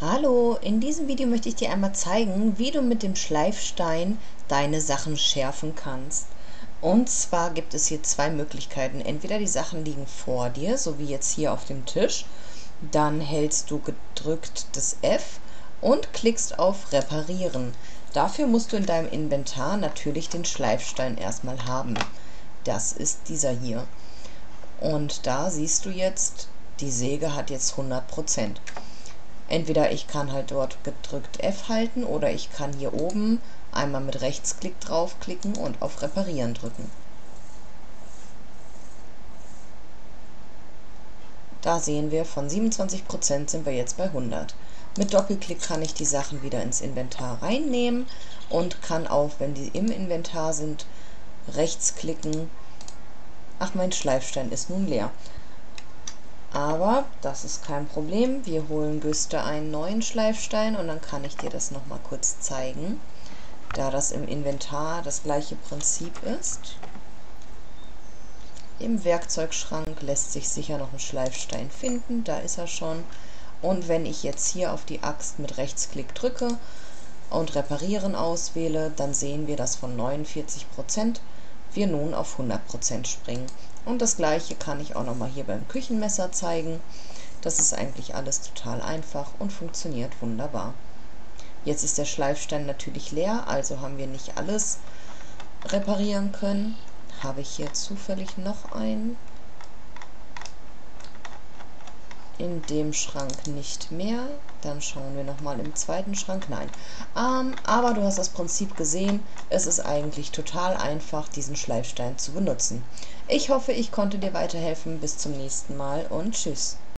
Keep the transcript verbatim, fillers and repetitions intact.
Hallo, in diesem Video möchte ich dir einmal zeigen, wie du mit dem Schleifstein deine Sachen schärfen kannst. Und zwar gibt es hier zwei Möglichkeiten. Entweder die Sachen liegen vor dir, so wie jetzt hier auf dem Tisch. Dann hältst du gedrückt das F und klickst auf Reparieren. Dafür musst du in deinem Inventar natürlich den Schleifstein erstmal haben. Das ist dieser hier. Und da siehst du jetzt, die Säge hat jetzt hundert Prozent. Entweder ich kann halt dort gedrückt F halten oder ich kann hier oben einmal mit Rechtsklick draufklicken und auf Reparieren drücken. Da sehen wir, von siebenundzwanzig Prozent sind wir jetzt bei hundert. Mit Doppelklick kann ich die Sachen wieder ins Inventar reinnehmen und kann auch, wenn die im Inventar sind, rechtsklicken. Ach, mein Schleifstein ist nun leer. Aber das ist kein Problem. Wir holen Güste einen neuen Schleifstein und dann kann ich dir das nochmal kurz zeigen, da das im Inventar das gleiche Prinzip ist. Im Werkzeugschrank lässt sich sicher noch ein Schleifstein finden, da ist er schon. Und wenn ich jetzt hier auf die Axt mit Rechtsklick drücke und Reparieren auswähle, dann sehen wir, dass von neunundvierzig Prozent wir nun auf hundert Prozent springen. Und das gleiche kann ich auch nochmal hier beim Küchenmesser zeigen. Das ist eigentlich alles total einfach und funktioniert wunderbar. Jetzt ist der Schleifstein natürlich leer, also haben wir nicht alles reparieren können. Habe ich hier zufällig noch einen? In dem Schrank nicht mehr. Dann schauen wir nochmal im zweiten Schrank. Nein. Ähm, aber du hast das Prinzip gesehen. Es ist eigentlich total einfach, diesen Schleifstein zu benutzen. Ich hoffe, ich konnte dir weiterhelfen. Bis zum nächsten Mal und tschüss.